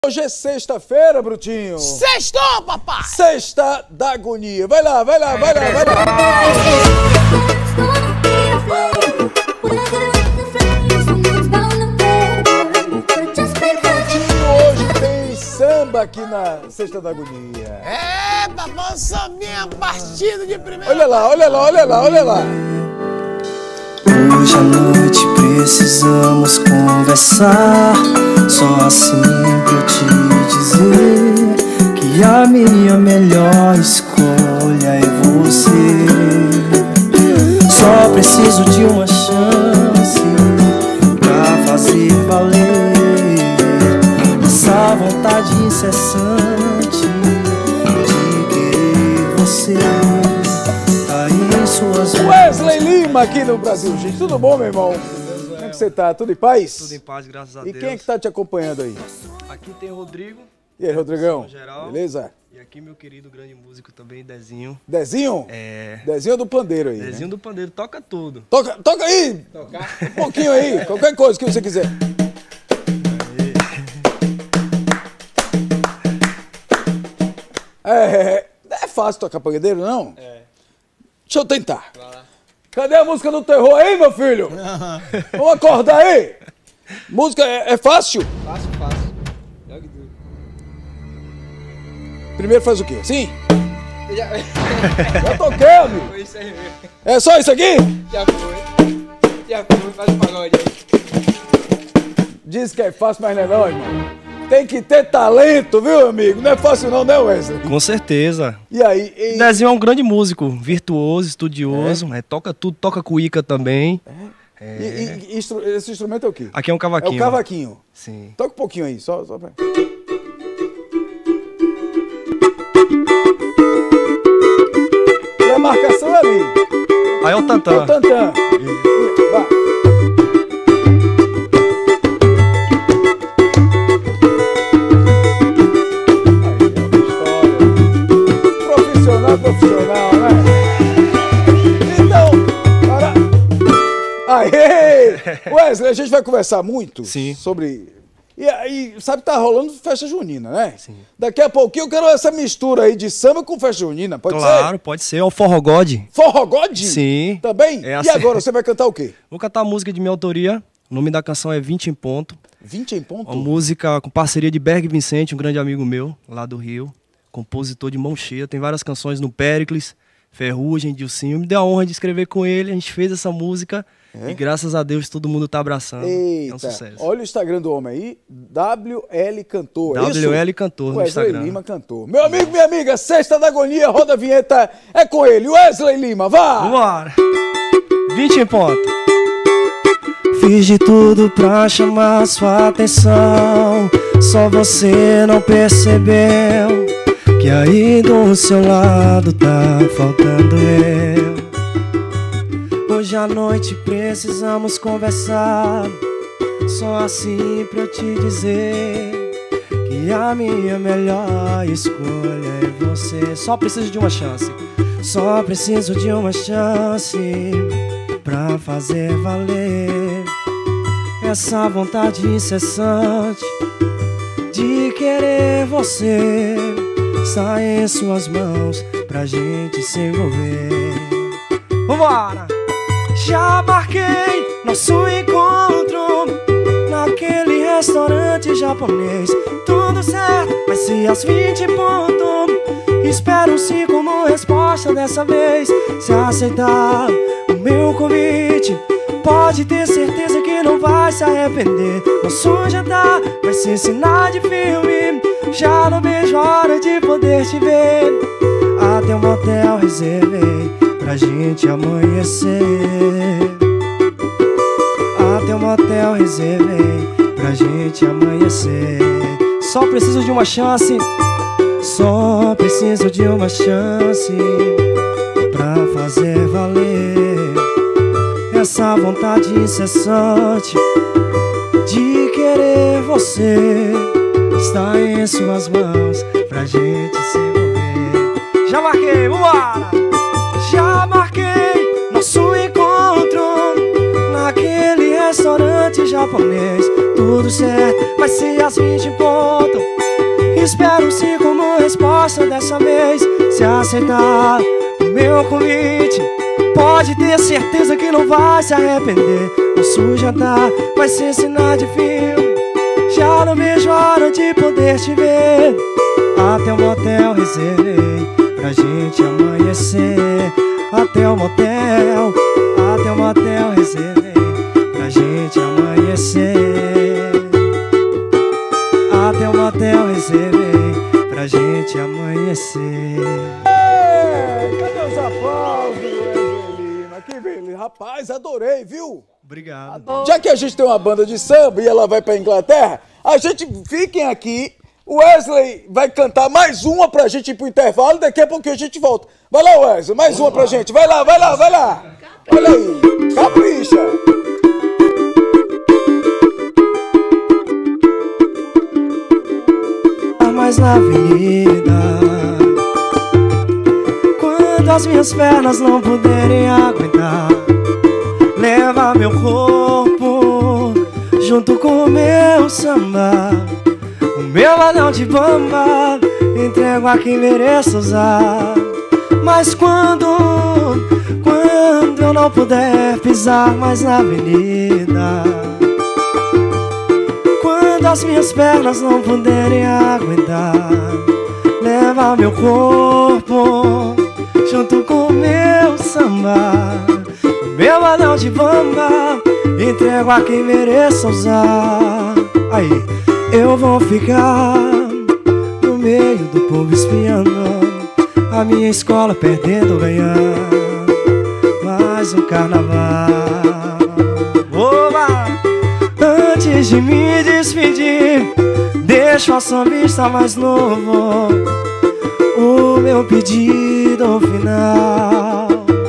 Hoje é sexta-feira, Brutinho. Sextou, papai! Sexta da agonia. Vai lá, vai lá, vai lá, vai lá. Brutinho, hoje tem samba aqui na Sexta da Agonia. É, papai, sambinha partido de primeira. Olha lá, olha lá, olha lá, olha lá. Hoje à noite precisamos conversar. Só assim pra eu te dizer que a minha melhor escolha é você. Só preciso de uma chance pra fazer valer essa vontade incessante de querer você. Tá em suas mãos. Wesley Lima aqui no Brasil, gente. Tudo bom, meu irmão? Como é que você tá? Tudo em paz? Tudo em paz, graças a E Deus. quem é que tá te acompanhando aí? Aqui tem Rodrigo. E aí, Rodrigão? Geral. Beleza? E aqui meu querido grande músico também, Dezinho. Dezinho? É. Dezinho do pandeiro aí. Dezinho né? do pandeiro, toca tudo. Toca aí! Um pouquinho aí, qualquer coisa que você quiser. Não é fácil tocar pandeiro, não? É. Deixa eu tentar. Cadê a música do terror aí, meu filho? Vamos acordar aí! Música é fácil? Fácil, fácil. Primeiro faz o quê? Assim? Já toquei, amigo. Foi isso aí mesmo. É só isso aqui? Já foi, faz o pagode aí. Diz que é fácil, mas não é não, irmão. Tem que ter talento, viu, amigo? Não é fácil não, né, Wesley? Com certeza. E aí? Dezinho é um grande músico, virtuoso, estudioso, toca tudo, toca cuíca também. Esse instrumento é o quê? Aqui é um É cavaquinho. o cavaquinho. Sim. Toca um pouquinho aí, só pra... E a marcação é ali. Aí é o É o tantã. tantã. Vai. Profissional, né? Então, para... Aê! Wesley, a gente vai conversar muito Sim. sobre... E aí, sabe, tá rolando festa junina, né? Sim. Daqui a pouquinho eu quero essa mistura aí de samba com festa junina, pode Claro, ser? pode ser. É o forrogode. Forrogode? Sim. Também? É E assim. agora, você vai cantar o quê? Vou cantar a música de minha autoria. O nome da canção é 20 em Ponto. 20 em ponto? Uma música com parceria de Berg Vicente, um grande amigo meu, lá do Rio. Compositor de mão cheia. Tem várias canções no Péricles, Ferrugem, Dilcinho. Me deu a honra de escrever com ele. A gente fez essa música. E graças a Deus todo mundo tá abraçando. Eita, É um sucesso. olha o Instagram do homem aí, WL Cantor, é isso? WL Cantor no Wesley Instagram. Lima Cantor. Meu amigo, minha amiga, Sexta da Agonia, roda a vinheta, é com ele, Wesley Lima, vá! Vambora! 20 em ponto. Fiz de tudo pra chamar sua atenção. Só você não percebeu que aí do seu lado tá faltando eu. Hoje à noite precisamos conversar. Só assim pra eu te dizer que a minha melhor escolha é você. Só preciso de uma chance. Só preciso de uma chance pra fazer valer essa vontade incessante de querer você. Está em suas mãos pra gente se envolver. Vambora! Já marquei nosso encontro naquele restaurante japonês. Tudo certo, vai ser às 20 em ponto. Espero sim como resposta dessa vez. Se aceitar o meu convite, pode ter certeza que não vai se arrepender. Nosso jantar vai ser cena de filme. Já não vejo a hora de poder te ver. Até um motel reservei pra gente amanhecer. Até um motel reservei pra gente amanhecer. Só preciso de uma chance. Só preciso de uma chance pra fazer valer essa vontade incessante de querer você. Está em suas mãos pra gente se envolver. Já marquei, vambora! Já marquei nosso encontro naquele restaurante restaurante japonês. Tudo certo, vai ser às 20 em ponto. Espero sim como resposta dessa vez. Se aceitar o meu convite, pode ter certeza que não vai se arrepender. Nosso jantar vai ser cena de filme. Já não vejo a hora de poder te ver. Até o motel reservei pra gente amanhecer. Até o motel reservei pra gente amanhecer. Até o motel reservei pra gente amanhecer. Cadê os aplausos, Wesley Lima? Que beleza. Rapaz, adorei, viu? Obrigado. Já que a gente tem uma banda de samba e ela vai pra Inglaterra, a gente fiquem aqui. O Wesley vai cantar mais uma pra gente ir pro intervalo. Daqui a pouco a gente volta. Vai lá, Wesley, mais uma pra gente. Vai lá, vai lá, vai lá. Olha aí, capricha. Mais na avenida, quando as minhas pernas não puderem aguentar, leva meu corpo junto com o meu samba, o meu anel de bamba, entrego a quem mereça usar. Mas quando eu não puder pisar mais na avenida, quando as minhas pernas não puderem aguentar, leva meu corpo junto com o meu samba, o meu anel de bamba, entrego a quem mereça usar. Aí, eu vou ficar no meio do povo espiando, a minha escola perdendo ou ganhando mais um carnaval. Oba! Antes de me despedir, deixo a sambista mais novo o meu pedido final.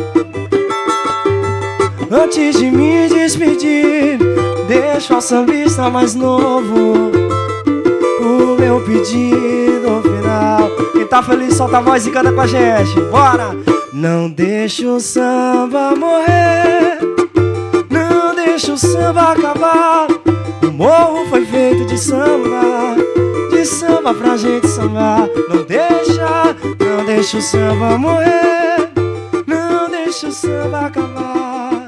Antes de me despedir, deixo a sambista mais novo o meu pedido final. Quem tá feliz solta a voz e canta com a gente. Bora! Não deixa o samba morrer, não deixa o samba acabar. O morro foi feito de samba pra gente sambar. Não deixa o samba morrer, não deixa o samba acabar.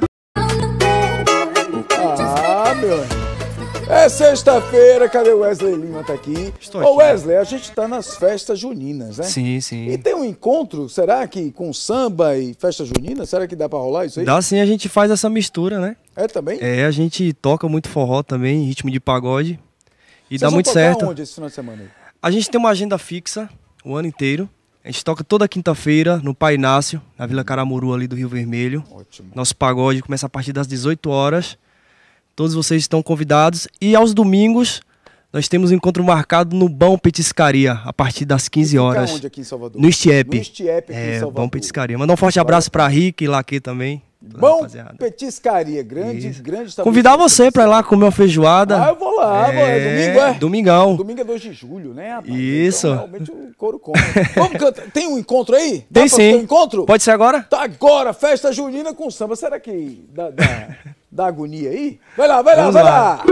Ah, meu. É sexta-feira, cadê o Wesley Lima? Tá aqui. Estou Ô, aqui. Wesley, a gente tá nas festas juninas, né? Sim, sim. E tem um encontro, será que com samba e festa junina? Será que dá pra rolar isso aí? Dá sim, a gente faz essa mistura, né? É também? É, a gente toca muito forró também, ritmo de pagode. E Vocês dá vão muito tocar certo. onde esse final de semana aí? A gente tem uma agenda fixa o ano inteiro. A gente toca toda quinta-feira no Pai Inácio, na Vila Caramuru ali do Rio Vermelho. Ótimo. Nosso pagode começa a partir das 18 horas. Todos vocês estão convidados. E aos domingos, nós temos um encontro marcado no Bom Petiscaria, a partir das 15 horas. Fica onde aqui em Salvador? No Estiepe. No Estiepe aqui em É, Salvador. Bom Petiscaria. Mandar um forte abraço pra Rick e Laque também. toda a Bom rapaziada. Petiscaria, grande, Isso. grande. Convidar você pra ir lá comer uma feijoada. Ah, eu vou lá, domingo é? Domingão. Domingo é 2 de julho, né, rapaz? Isso. Então, realmente o couro come. Vamos cantar. Tem um encontro aí? Tem Dá pra ter sim. um encontro? Pode ser agora? Tá agora, festa junina com samba. Será que dá agonia aí? Vai lá, vai lá, Vamos vai lá. lá.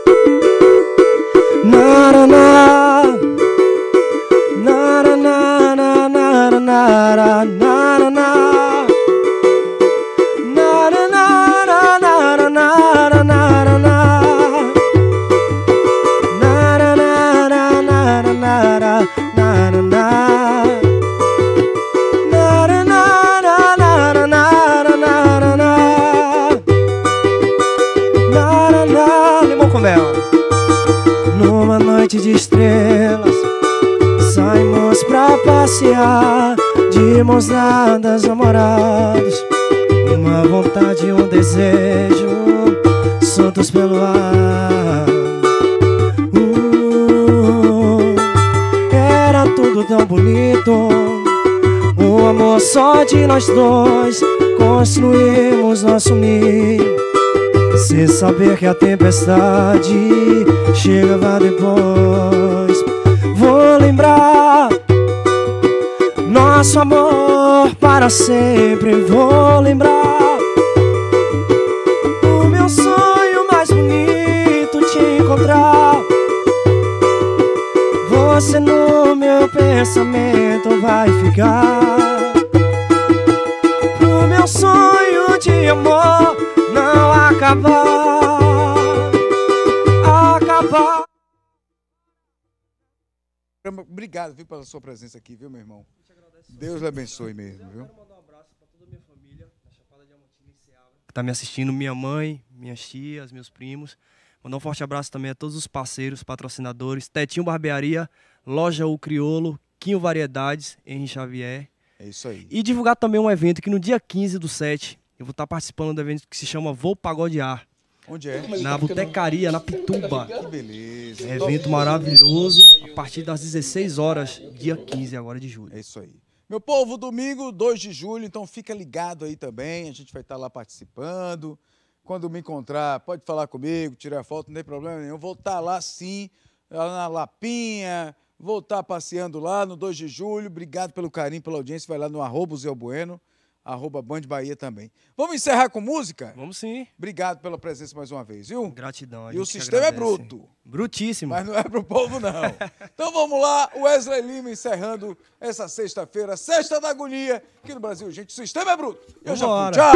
Naraná, naraná, naraná, naraná, naraná, limão com mel. Numa noite de estrelas, saímos pra passear, de mãos dadas, namorados. Uma vontade e um desejo soltos pelo ar. Era tudo tão bonito, um amor só de nós dois. Construímos nosso ninho, sem saber que a tempestade chegava depois. Vou lembrar nosso amor para sempre. Vou lembrar o meu sonho mais bonito. você no meu pensamento vai ficar. Pro meu sonho de amor não acabar. Obrigado, viu, pela sua presença aqui, viu, meu irmão? Deus lhe abençoe mesmo, viu? Eu quero mandar um abraço para toda a minha família, da Chapada Diamantina em Ceará, que tá me assistindo, minha mãe, minhas tias, meus primos. Mandar um forte abraço também a todos os parceiros, patrocinadores, Tetinho Barbearia, Loja O Criolo, Quinho Variedades, Henri Xavier. É isso aí. E divulgar também um evento que no dia 15/7 eu vou estar participando do evento que se chama Vou Pagodear. Onde é? Na Botecaria, na Pituba. Que beleza. É evento maravilhoso, a partir das 16 horas, dia 15 agora de julho. É isso aí. Meu povo, domingo, 2 de julho, então fica ligado aí também, a gente vai estar lá participando. Quando me encontrar, pode falar comigo, tirar foto, não tem problema nenhum. Vou estar lá sim, lá na Lapinha, vou estar passeando lá no 2 de julho. Obrigado pelo carinho, pela audiência, vai lá no @Zé Bueno, @Band Bahia também. Vamos encerrar com música? Vamos sim. Obrigado pela presença mais uma vez, viu? Gratidão. E o sistema é bruto. Brutíssimo. Mas não é pro povo, não. Então vamos lá, Wesley Lima encerrando essa sexta-feira, Sexta da Agonia, aqui no Brasil. Gente, o sistema é bruto. Eu já fui. Vambora. Tchau!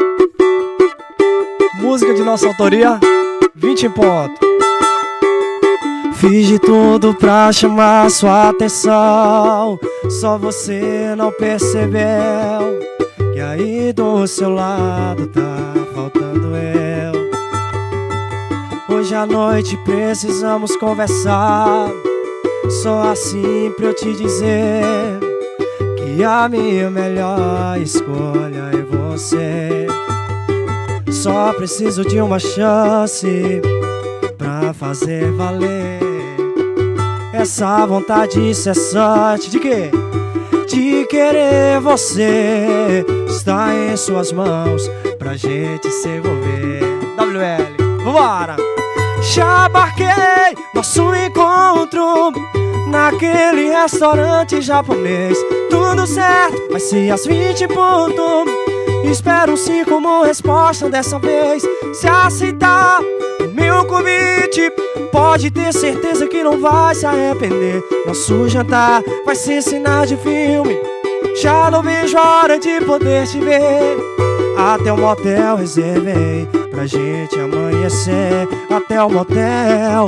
Música de nossa autoria, 20 em ponto. Fiz de tudo pra chamar sua atenção, só você não percebeu que aí do seu lado tá faltando eu. Hoje à noite precisamos conversar, só assim pra eu te dizer que a minha melhor escolha é você. Só preciso de uma chance pra fazer valer essa vontade incessante de quê? De querer você. Está em suas mãos pra gente se envolver. WL, vambora! Já marquei nosso encontro naquele restaurante japonês. Tudo certo, vai ser às 20 ponto. Espero sim como resposta dessa vez. Se aceitar o meu convite, pode ter certeza que não vai se arrepender. Nosso jantar vai ser cena de filme. Já não vejo a hora de poder te ver. Até o motel reservei pra gente amanhecer. Até o motel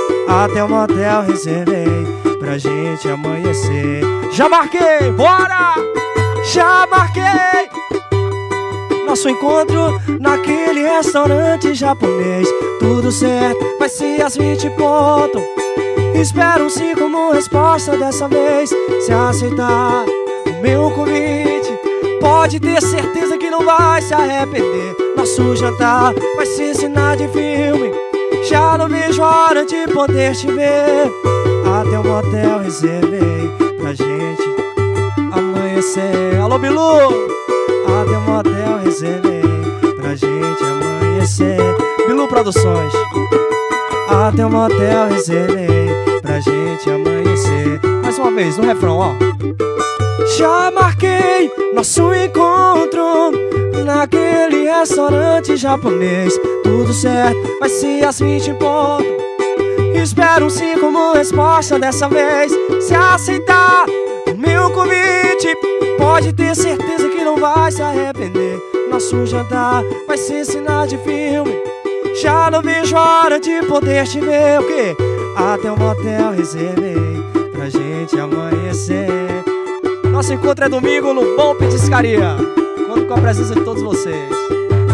reservei pra gente amanhecer. Já marquei, bora! Já marquei nosso encontro naquele restaurante japonês. Tudo certo, vai ser às 20 ponto. Espero sim como resposta dessa vez. Se aceitar o meu convite, pode ter certeza que não vai se arrepender. Nosso jantar vai ser cena de filme. Já não vejo a hora de poder te ver. Até o motel reservei pra gente amanhecer. Alô, Bilu! Até o motel reservei pra gente amanhecer. Bilu Produções. Até o motel reservei pra gente amanhecer. Mais uma vez, no refrão, ó. Já marquei nosso encontro naquele restaurante japonês. Tudo certo, vai ser às 20 ponto. Espero sim como resposta dessa vez. Se aceitar o meu convite, pode ter certeza que não vai se arrepender. Nosso jantar vai ser cena de filme. Já não vejo a hora de poder te ver. O quê? Até o motel reservei pra gente amanhecer. Nosso encontro é domingo no Bom Petiscaria. Conto com a presença de todos vocês.